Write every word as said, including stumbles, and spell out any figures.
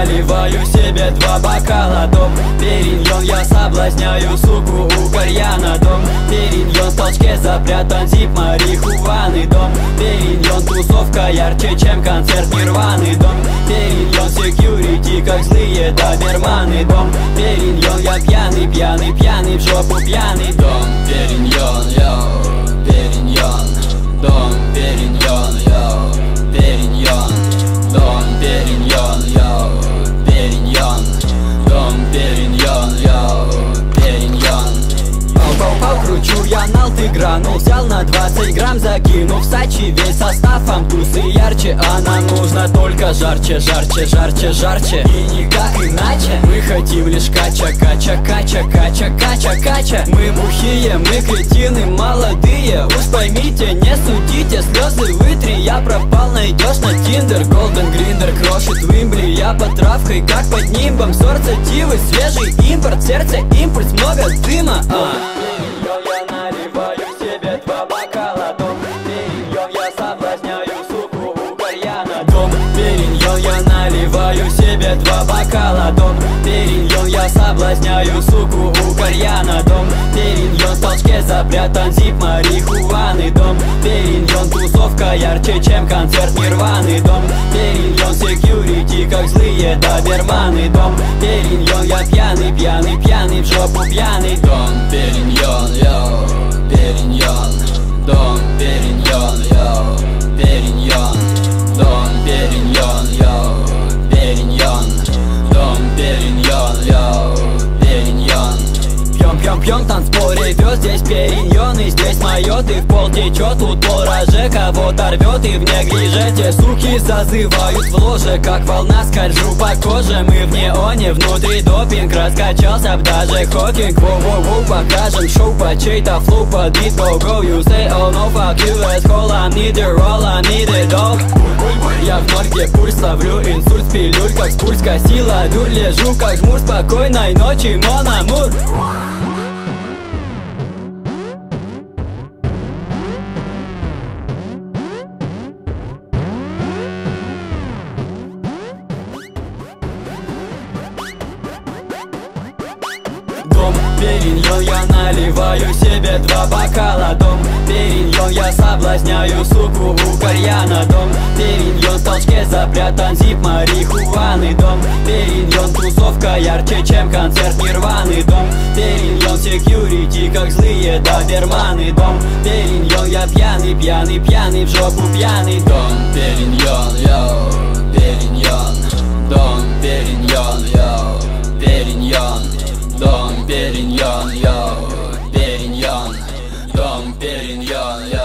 наливаю себе два бокала. Дом Периньон, я соблазняю суку у кальяна. Дом Периньон, в толчке запрятан зип марихуаны. Дом Периньон, тусовка ярче, чем концерт Нирваны. Дом Периньон, секьюрити, как злые доберманы. Дом Периньон, я пьяный, пьяный, пьяный, в жопу пьяный. Дом Периньон, йоу, Периньон. Дом Периньон, йоу, Периньон. Дом Периньон, йоу, Периньон. Дом Периньон, йоу, Периньон. Пау-пау-пау, кручу я налты, гранул, взял на двадцать грамм, закинув в сачи весь состав. Амтусы ярче, а нам нужно только жарче, жарче, жарче, жарче. И никак иначе. Мы хотим лишь кача, кача, кача, кача, кача, кача. Мы бухие, мы кретины молодые. Уж поймите, не судите, слезы вытри. Я пропал, найдешь на Тиндер. Голден Гриндер крошит Уимбли. Я под травкой, как под нимбом. Сорт сативы, свежий импорт. Сердце импульс, много дыма. а. Я наливаю себе два бокала. Дом Периньон, я соблазняю суку у кальяна. Дом Периньон, я наливаю себе два бокала. Дом Периньон, я соблазняю суку у кальяна. Дом Периньон, в толчке запрятан зип марихуаны. Дом Периньон, тусовка ярче, чем концерт Нирваны. Дом Периньон, секьюрити, как злые доберманы. Дом Периньон, я пьяный, пьяный, пьяный, в жопу пьяный. Дом Периньон, йоу, Периньон. Дом Периньон, йоу, Периньон. Дом Периньон, йоу, Периньон. Дом Периньон, йоу, Периньон. Пьем, пьем, пьем, танцпол ревет, здесь Периньон, и здесь мое, ты в пол течет, тут полраже, кого-то рвет, и в неглиже те суки зазывают в ложе, как волна скольжу по коже. Мы в неоне, внутри допинг, раскачался б даже Хокинг. Воу-воу-воу, покажем шоу по чей-то флоу, под бит, go-go. You say, oh no, fuck you, asshole, I need it, roll, I need it, dog. Я в ноль, где пульс, ловлю инсульт, пилюль, как спульска сила, дурь, лежу, как жмур, спокойной ночи, мон амур. Дом Периньон, я наливаю себе два бокала. Дом Периньон, я соблазняю суку у кальяна. Дом Периньон, в толчке запрятан зип марихуаны. Дом Периньон, тусовка ярче, чем концерт Нирваны. Дом Периньон, секьюрити, как злые доберманы. Дом Периньон, я пьяный, пьяный, пьяный, в жопу пьяный. Дом Периньон, йоу, Периньон. Дом Периньон, йоу, Периньон. Дом Периньон, йоу, Периньон. Дом Периньон, йоу.